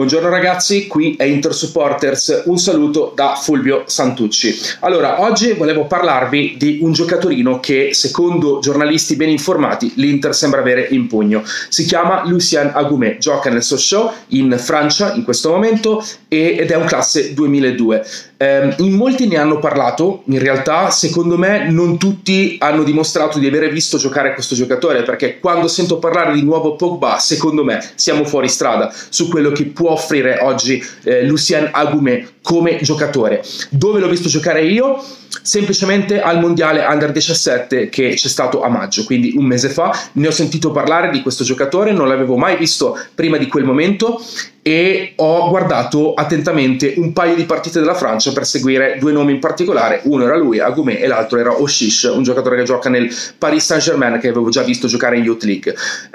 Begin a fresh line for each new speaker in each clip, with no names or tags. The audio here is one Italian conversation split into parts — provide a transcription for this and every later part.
Buongiorno ragazzi, qui è Inter Supporters, un saluto da Fulvio Santucci. Allora, oggi volevo parlarvi di un giocatorino che, secondo giornalisti ben informati, l'Inter sembra avere in pugno. Si chiama Lucien Agumé, gioca nel Sochaux in Francia in questo momento ed è un classe 2002. In molti ne hanno parlato, in realtà secondo me non tutti hanno dimostrato di avere visto giocare questo giocatore, perché quando sento parlare di nuovo Pogba, secondo me siamo fuori strada su quello che può offrire oggi Lucien Agumé come giocatore. Dove l'ho visto giocare io? Semplicemente al mondiale Under 17 che c'è stato a maggio, quindi un mese fa. Ne ho sentito parlare di questo giocatore, non l'avevo mai visto prima di quel momento e ho guardato attentamente un paio di partite della Francia per seguire due nomi in particolare. Uno era lui, Agumé, e l'altro era Oshish, un giocatore che gioca nel Paris Saint-Germain che avevo già visto giocare in Youth League.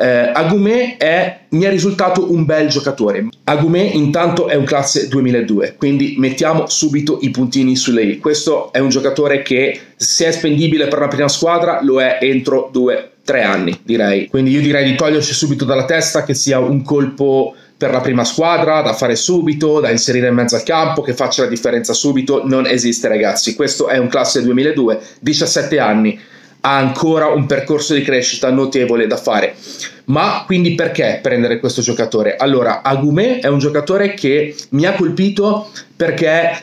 Agumé mi è risultato un bel giocatore. Agumé intanto è un classe 2002, quindi mettiamo subito i puntini sulle i. Questo è un giocatore che, se è spendibile per una prima squadra, lo è entro 2-3 anni, direi. Quindi io direi di toglierci subito dalla testa che sia un colpo per la prima squadra, da fare subito, da inserire in mezzo al campo, che faccia la differenza subito. Non esiste, ragazzi. Questo è un classe 2002, 17 anni, ha ancora un percorso di crescita notevole da fare. Ma quindi perché prendere questo giocatore? Allora, Agumé è un giocatore che mi ha colpito perché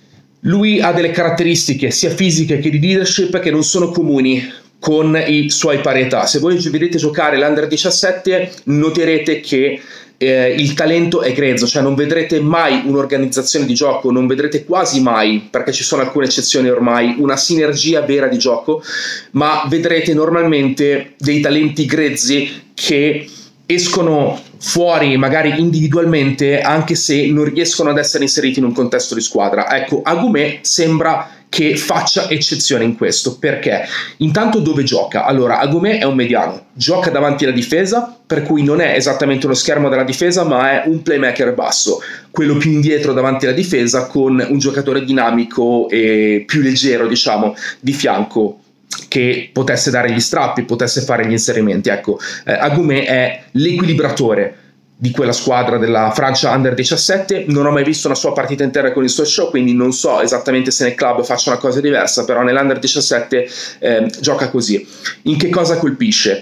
lui ha delle caratteristiche sia fisiche che di leadership che non sono comuni con i suoi pari età. Se voi vedete giocare l'Under 17 noterete che il talento è grezzo, cioè non vedrete mai un'organizzazione di gioco, non vedrete quasi mai, perché ci sono alcune eccezioni ormai, una sinergia vera di gioco, ma vedrete normalmente dei talenti grezzi che escono fuori magari individualmente anche se non riescono ad essere inseriti in un contesto di squadra. Ecco, Agumé sembra che faccia eccezione in questo. Perché? Intanto dove gioca? Allora, Agumé è un mediano, gioca davanti alla difesa, per cui non è esattamente uno schermo della difesa, ma è un playmaker basso, quello più indietro davanti alla difesa, con un giocatore dinamico e più leggero, diciamo, di fianco, che potesse dare gli strappi, potesse fare gli inserimenti. Ecco, Agumé è l'equilibratore di quella squadra della Francia Under 17. Non ho mai visto una sua partita intera con il Sochaux, quindi non so esattamente se nel club faccia una cosa diversa, però nell'Under 17 gioca così. In che cosa colpisce?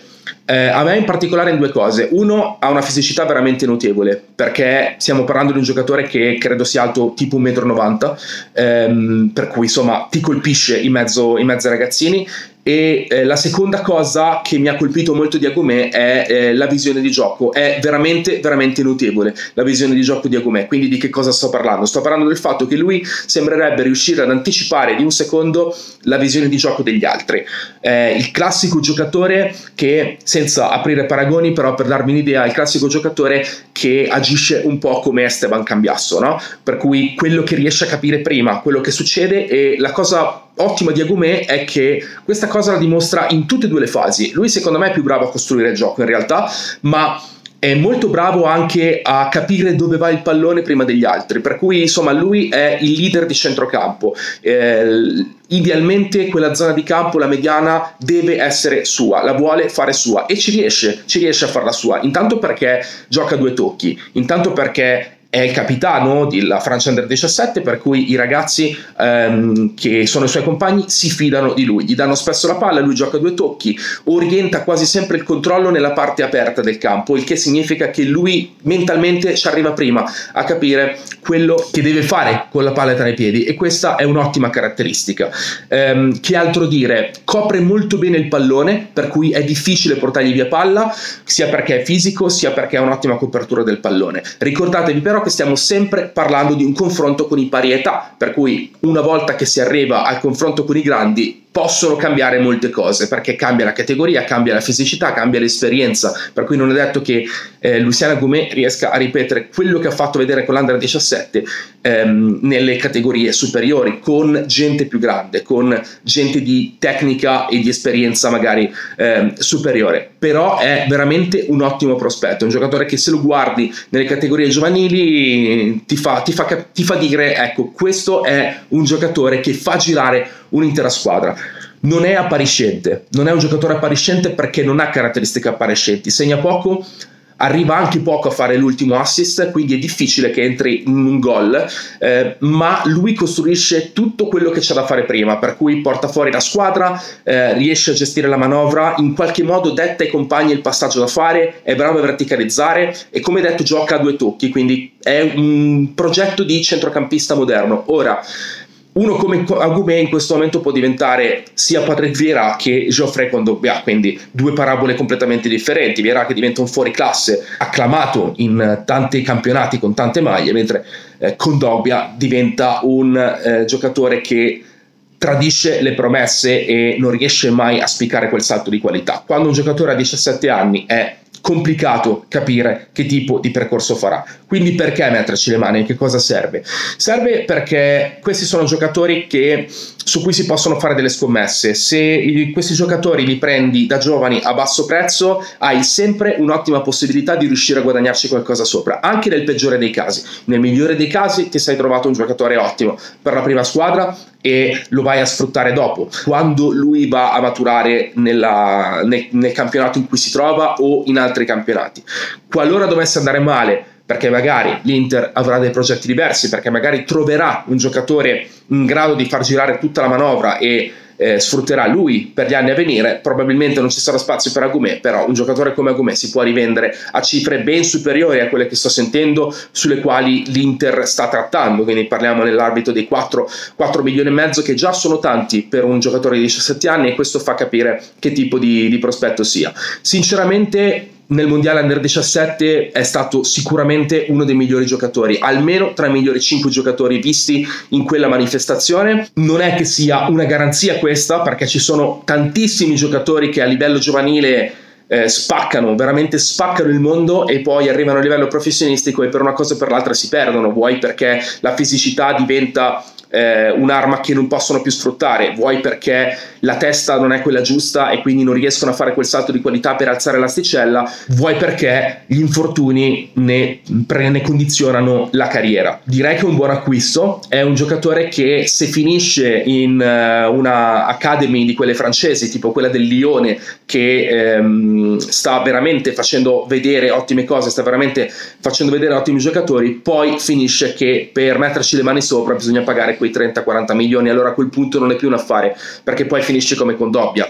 A me in particolare in due cose. Uno, ha una fisicità veramente notevole, perché stiamo parlando di un giocatore che credo sia alto tipo 1,90 m, per cui insomma ti colpisce in mezzo ai ragazzini. E la seconda cosa che mi ha colpito molto di Agumé è la visione di gioco. È veramente veramente notevole la visione di gioco di Agumé. Quindi di che cosa sto parlando? Sto parlando del fatto che lui sembrerebbe riuscire ad anticipare di un secondo la visione di gioco degli altri. Il classico giocatore che, senza aprire paragoni, però per darvi un'idea, il classico giocatore che agisce un po' come Esteban Cambiasso, no? Per cui quello che riesce a capire prima quello che succede. E la cosa ottima di Agumé è che questa cosa la dimostra in tutte e due le fasi. Lui secondo me è più bravo a costruire il gioco in realtà, ma è molto bravo anche a capire dove va il pallone prima degli altri, per cui insomma lui è il leader di centrocampo. Idealmente quella zona di campo, la mediana, deve essere sua, la vuole fare sua e ci riesce a farla sua, intanto perché gioca a due tocchi, intanto perché è il capitano della Francia Under 17, per cui i ragazzi che sono i suoi compagni si fidano di lui, gli danno spesso la palla, lui gioca a due tocchi, orienta quasi sempre il controllo nella parte aperta del campo, il che significa che lui mentalmente ci arriva prima a capire quello che deve fare con la palla tra i piedi, e questa è un'ottima caratteristica. Che altro dire? Copre molto bene il pallone, per cui è difficile portargli via palla, sia perché è fisico sia perché ha un'ottima copertura del pallone. Ricordatevi però che stiamo sempre parlando di un confronto con i pari età, per cui una volta che si arriva al confronto con i grandi possono cambiare molte cose, perché cambia la categoria, cambia la fisicità, cambia l'esperienza, per cui non è detto che Lucien Agumé riesca a ripetere quello che ha fatto vedere con l'Under 17 nelle categorie superiori, con gente più grande, con gente di tecnica e di esperienza magari superiore. Però è veramente un ottimo prospetto, è un giocatore che se lo guardi nelle categorie giovanili ti fa dire, ecco, questo è un giocatore che fa girare un'intera squadra. Non è appariscente, non è un giocatore appariscente perché non ha caratteristiche appariscenti, segna poco, arriva anche poco a fare l'ultimo assist, quindi è difficile che entri in un gol, ma lui costruisce tutto quello che c'è da fare prima, per cui porta fuori la squadra, riesce a gestire la manovra, in qualche modo detta ai compagni il passaggio da fare, è bravo a verticalizzare e, come detto, gioca a due tocchi, quindi è un progetto di centrocampista moderno. Ora, uno come Agoumé in questo momento può diventare sia Patrick Vieira che Geoffrey Kondogbia, quindi due parabole completamente differenti. Vieira che diventa un fuoriclasse acclamato in tanti campionati con tante maglie, mentre Kondogbia diventa un giocatore che tradisce le promesse e non riesce mai a spiccare quel salto di qualità. Quando un giocatore ha 17 anni è complicato capire che tipo di percorso farà. Quindi perché metterci le mani? Che cosa serve? Serve perché questi sono giocatori su cui si possono fare delle scommesse. Se questi giocatori li prendi da giovani a basso prezzo, hai sempre un'ottima possibilità di riuscire a guadagnarci qualcosa sopra, anche nel peggiore dei casi. Nel migliore dei casi ti sei trovato un giocatore ottimo per la prima squadra e lo vai a sfruttare dopo, quando lui va a maturare nel campionato in cui si trova o in altri campionati. Qualora dovesse andare male, perché magari l'Inter avrà dei progetti diversi, perché magari troverà un giocatore in grado di far girare tutta la manovra e sfrutterà lui per gli anni a venire, probabilmente non ci sarà spazio per Agoumé, però un giocatore come Agoumé si può rivendere a cifre ben superiori a quelle che sto sentendo, sulle quali l'Inter sta trattando, quindi parliamo nell'arbitro dei 4 milioni e mezzo, che già sono tanti per un giocatore di 17 anni, e questo fa capire che tipo di prospetto sia. Sinceramente nel mondiale Under 17 è stato sicuramente uno dei migliori giocatori, almeno tra i migliori 5 giocatori visti in quella manifestazione. Non è che sia una garanzia questa, perché ci sono tantissimi giocatori che a livello giovanile spaccano, veramente spaccano il mondo, e poi arrivano a livello professionistico e per una cosa o per l'altra si perdono, vuoi perché la fisicità diventa un'arma che non possono più sfruttare, vuoi perché la testa non è quella giusta e quindi non riescono a fare quel salto di qualità per alzare l'asticella, vuoi perché gli infortuni ne condizionano la carriera. Direi che è un buon acquisto, è un giocatore che, se finisce in una academy di quelle francesi, tipo quella del Lione, che sta veramente facendo vedere ottime cose, sta veramente facendo vedere ottimi giocatori, poi finisce che per metterci le mani sopra bisogna pagare quei 30-40 milioni, allora a quel punto non è più un affare, perché poi finisci come Kondogbia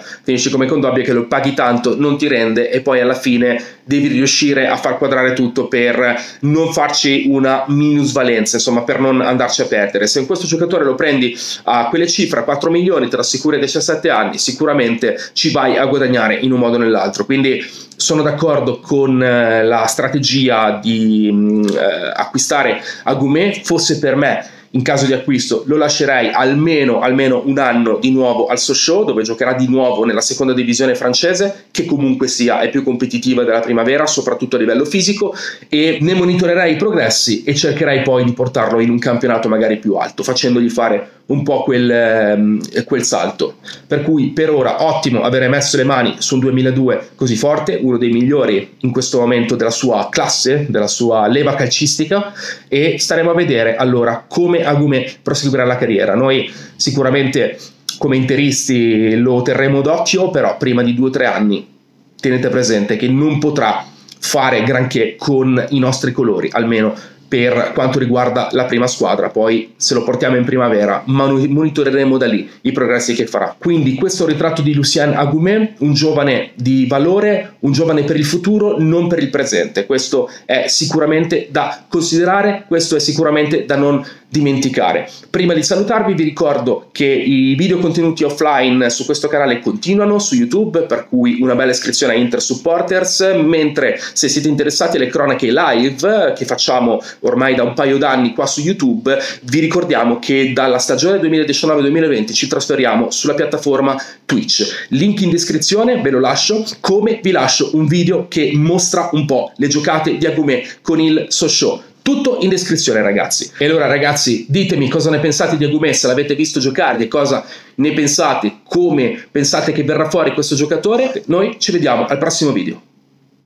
che lo paghi tanto, non ti rende, e poi alla fine devi riuscire a far quadrare tutto per non farci una minusvalenza, insomma, per non andarci a perdere. Se questo giocatore lo prendi a quelle cifre, a 4 milioni, te l'assicuri a 17 anni, sicuramente ci vai a guadagnare in un modo o nell'altro. Quindi sono d'accordo con la strategia di acquistare Agoumé. Fosse per me, in caso di acquisto, lo lascerei almeno un anno di nuovo al Sochaux, dove giocherà di nuovo nella seconda divisione francese, che comunque sia è più competitiva della primavera, soprattutto a livello fisico, e ne monitorerei i progressi e cercherei poi di portarlo in un campionato magari più alto, facendogli fare un po' quel salto. Per cui per ora ottimo avere messo le mani su un 2002 così forte, uno dei migliori in questo momento della sua classe, della sua leva calcistica, e staremo a vedere allora come Agoumé proseguirà la carriera. Noi sicuramente come interisti lo terremo d'occhio, però prima di 2 o 3 anni tenete presente che non potrà fare granché con i nostri colori, almeno per quanto riguarda la prima squadra. Poi se lo portiamo in primavera monitoreremo da lì i progressi che farà. Quindi questo è il ritratto di Lucien Agoumé, un giovane di valore, un giovane per il futuro, non per il presente. Questo è sicuramente da considerare, questo è sicuramente da non dimenticare. Prima di salutarvi vi ricordo che i video contenuti offline su questo canale continuano su YouTube, per cui una bella iscrizione a Inter Supporters, mentre se siete interessati alle cronache live che facciamo ormai da un paio d'anni qua su YouTube, vi ricordiamo che dalla stagione 2019-2020 ci trasferiamo sulla piattaforma Twitch. Link in descrizione, ve lo lascio, come vi lascio un video che mostra un po' le giocate di Agoumé con il Sochaux. Tutto in descrizione, ragazzi. E allora, ragazzi, ditemi cosa ne pensate di Agoumé, se l'avete visto giocare, di cosa ne pensate, come pensate che verrà fuori questo giocatore. Noi ci vediamo al prossimo video.